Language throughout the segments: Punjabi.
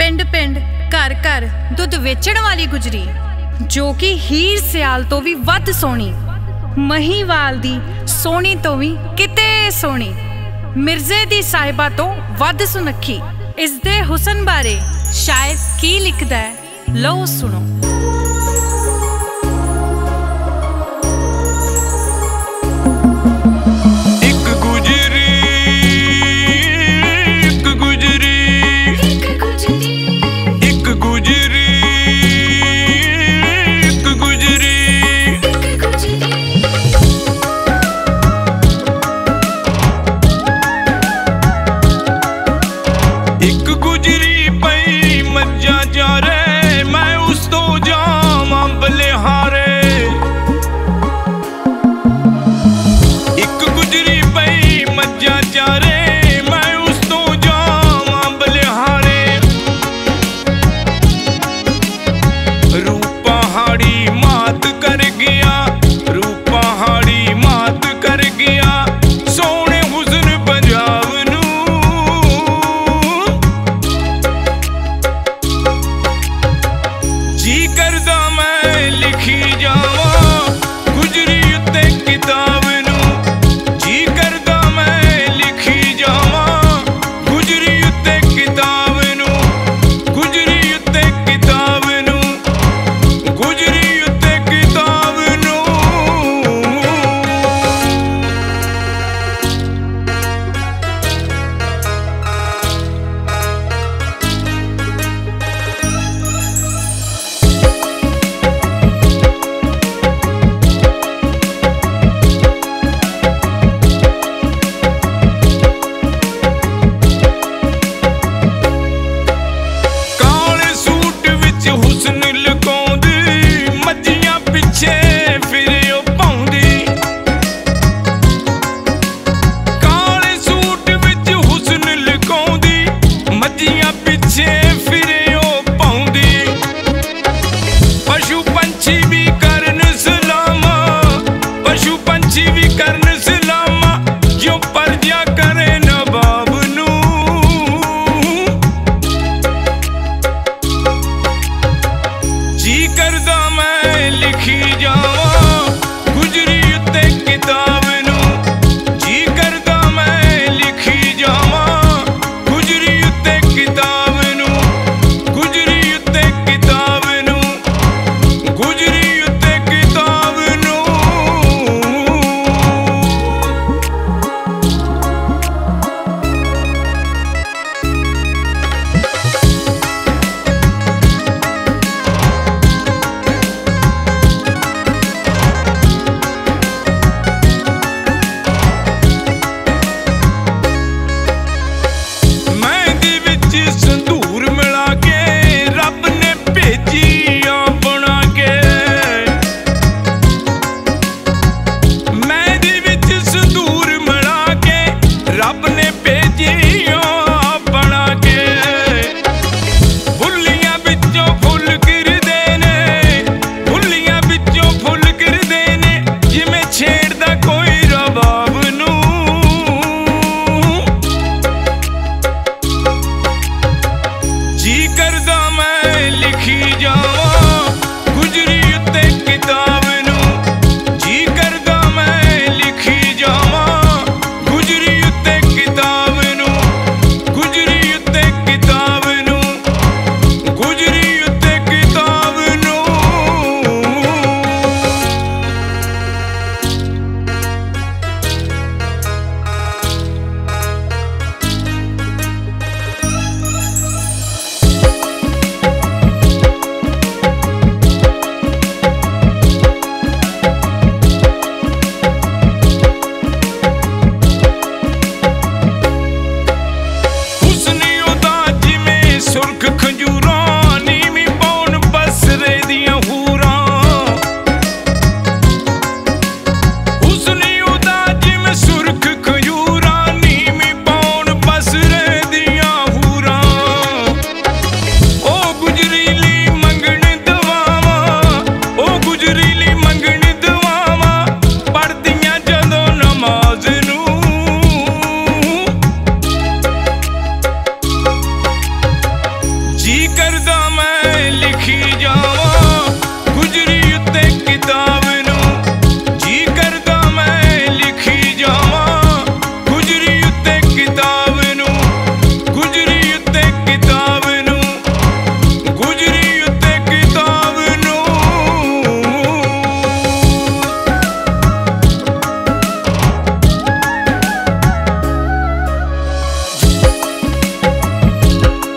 पिंड पिंड घर घर दुध वेचण वाली गुजरी जो कि हीर सियाल तो भी वध सोहनी, महीवाल दी सोहनी तो भी किते सोहनी, मिर्जे दी साहिबा तो वध सुनखी। इस दे हुसन बारे शायर की लिखदा है, लो सुनो। एक गुजरी पई मज्जा जा रे मैं उस तो जा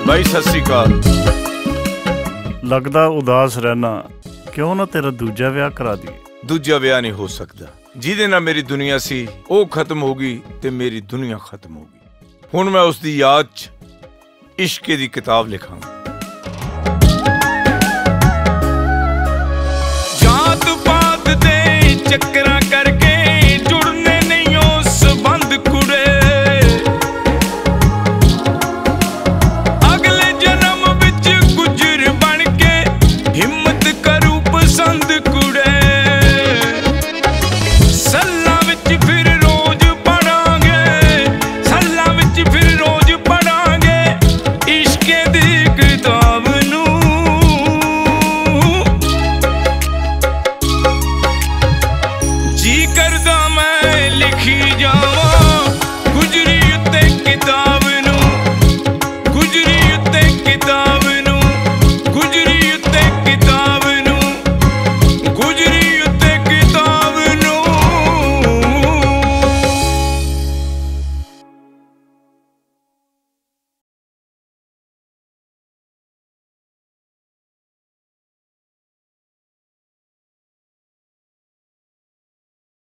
ਬਾਈ ਸਤਿ ਸ੍ਰੀ ਅਕਾਲ। ਲੱਗਦਾ ਉਦਾਸ ਰਹਿਣਾ, ਕਿਉਂ ਨਾ ਤੇਰਾ ਦੂਜਾ ਵਿਆਹ ਕਰਾ ਦਈਏ। ਦੂਜਾ ਵਿਆਹ ਨਹੀਂ ਹੋ ਸਕਦਾ। ਜਿਹਦੇ ਨਾਲ ਮੇਰੀ ਦੁਨੀਆ ਸੀ ਉਹ ਖਤਮ ਹੋ ਗਈ ਤੇ ਮੇਰੀ ਦੁਨੀਆ ਖਤਮ ਹੋ ਗਈ। ਹੁਣ ਮੈਂ ਉਸ ਦੀ ਯਾਦ 'ਚ ਇਸ਼ਕੇ ਦੀ ਕਿਤਾਬ ਲਿਖਾਂਗਾ। ਜਾਤ ਪਾਤ ਦੇ ਚੱਕਰਾਂ